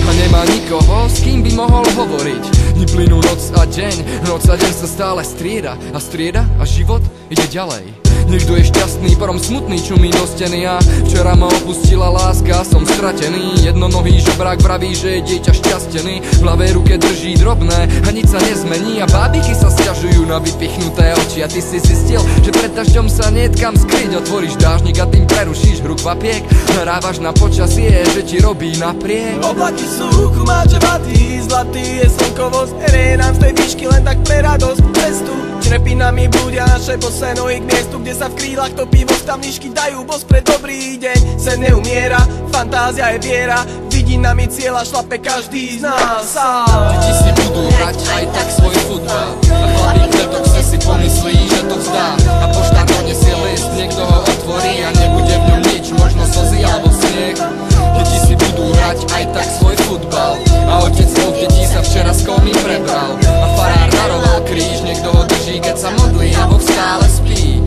a nemá nikoho, s kým by mohol hovoriť. Dni plynú noc a deň sa stále strieda a život ide ďalej. Niekto je šťastný, porom smutný, čumí do steny a včera ma opustila láska, som stratený. Jednonohý žobrák vraví, že je dieťa šťastený. V ľavej ruke drží drobné a nič sa nezmení a bábiky sa sťažujú na vypichnuté oči. A ty si zistil, že pred dažďom sa niet kam skryť. Otvoríš dážnik a tým prerušíš hru kvapiek. Narávaš na počasie, že ti robí napriek. Oblaky sú kumáče vaty, zlatý je slnkovo, zberie nám z tej výšky len tak pre radosť cestu. Črepinami blúdia naše bosé nohy k miestu, kde sa v krílach topí voz, tam líšky dajú bos pre dobrý deň. Sen neumiera, fantázia je viera, vidinami cieľa šlape každý z nás. Deti si budú hrať aj tak svoj futbal a chlapík kvetok sa si pomyslí, že to vzdá. A poštár donesie list, niekto ho otvorí a nebude v ňom nič, možno slzy alebo smiech. Deti si budú hrať aj tak svoj futbal a otec dvoch detí sa včera z komy prebral. A farár daroval kríž, niekto ho drží, keď sa modlí a Boh stále spí.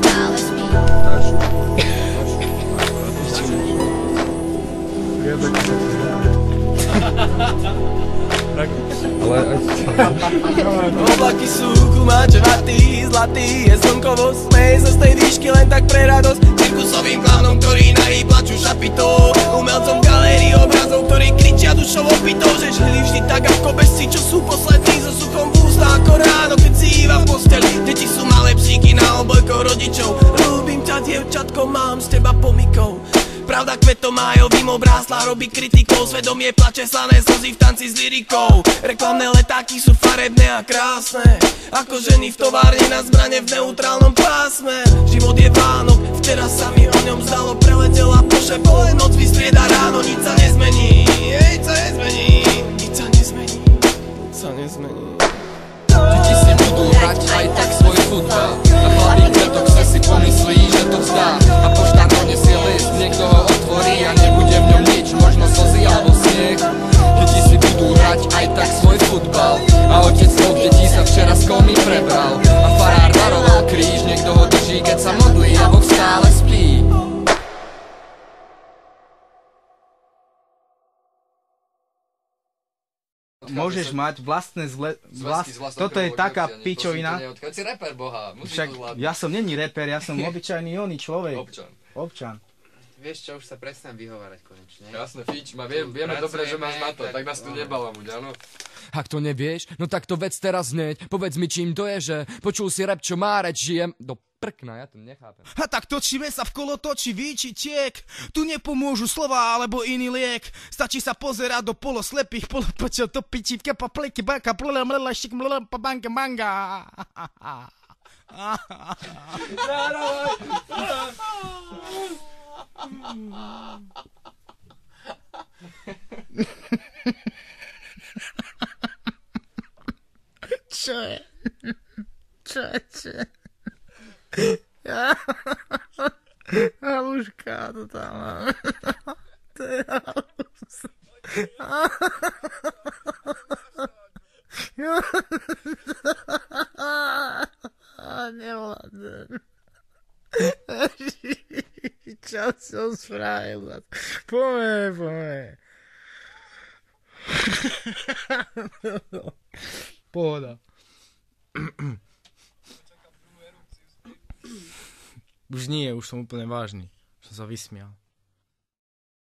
Oblaky sú kumáče vaty, zlatý je slnkovo, smej sa z tej výšky len tak pre radosť. Cirkusovým klaunom, ktorí nahý plačú šapitou, umelcom galérii obrazov, ktorí kričia dušou opitou, že žili vždy tak ako bezci, čo sú poslední so suchom v ústach ako ráno, keď si iba v posteli. Deti sú malé psíky na obojkov rodičov, ľúbim ťa dievčatko, mám z teba pomykov. Pravda kvetomajovým obrásla, robí kritikou, svedomie plače, slané slzy v tanci s lyrikou. Reklamné letáky sú farebné a krásne, ako ženy v továrne na zbrane v neutrálnom pásme. Život je Vánok, včera sa mi o ňom zdalo, preletela po šepo, noc vystrieda ráno, nič sa nezmení, nič sa nezmení, nič sa nezmení, nič sa nezmení. Deti si budú hrať aj tak svoj futbal a chlapík kvetok sa si pomyslí, že to vzdá. A poštár donesie list, niekto ho otvorí a nebude v ňom nič, možno slzy alebo smiech. Deti si budú hrať aj tak svoj futbal a otec dvoch detí sa včera z komy prebral. A farár daroval kríž, niekto ho drží, keď sa modlí a Boh stále spí. Môžeš mať vlastné toto je taká pičovina. Si reper, boha, však ja som není reper, ja som obyčajný oný človek. Občan. Vieš čo, už sa prestanem vyhovárať konečne. Jasné, Fič, vieme dobre, že máš na to, tak nás tu nebalamuť, áno? Ak to nevieš, no tak to vec teraz hneď. Povedz mi, čím to je, že počul si rap, čo má reč, žijem do prkna, ja to nechápem. A tak točíme sa v kolotoči, výči tiek. Tu nepomôžu slova alebo iný liek. Stačí sa pozerať do poloslepých, polopočov, to pičívka, papleky, baka, mlelašik, mlelampa, banka, manga. Čo je? Haluška to tam máme. To je halus. Nevládem. Čo som spravil? Poďme. Pohoda. Už nie, už som úplne vážny. Som sa vysmial.